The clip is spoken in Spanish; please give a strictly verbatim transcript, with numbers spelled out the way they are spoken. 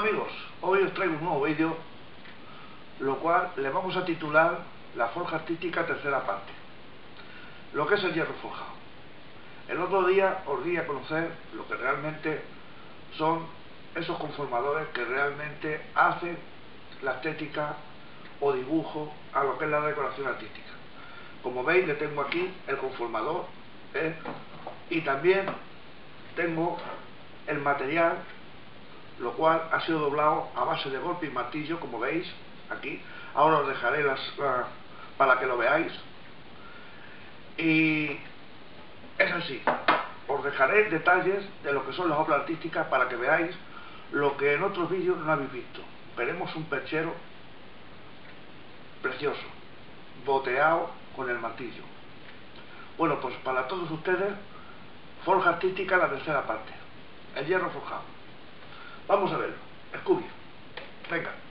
amigos, hoy os traigo un nuevo vídeo, lo cual le vamos a titular La forja artística tercera parte, lo que es el hierro forjado. El otro día os di a conocer lo que realmente son esos conformadores que realmente hacen la estética o dibujo a lo que es la decoración artística. Como veis, le tengo aquí el conformador, ¿eh? Y también tengo el material, lo cual ha sido doblado a base de golpe y martillo, como veis aquí. Ahora os dejaré las uh, para que lo veáis. Y es así, os dejaré detalles de lo que son las obras artísticas para que veáis lo que en otros vídeos no habéis visto. Veremos un perchero precioso, boteado con el martillo. Bueno, pues para todos ustedes, forja artística la tercera parte, el hierro forjado. Vamos a verlo. Scooby, venga.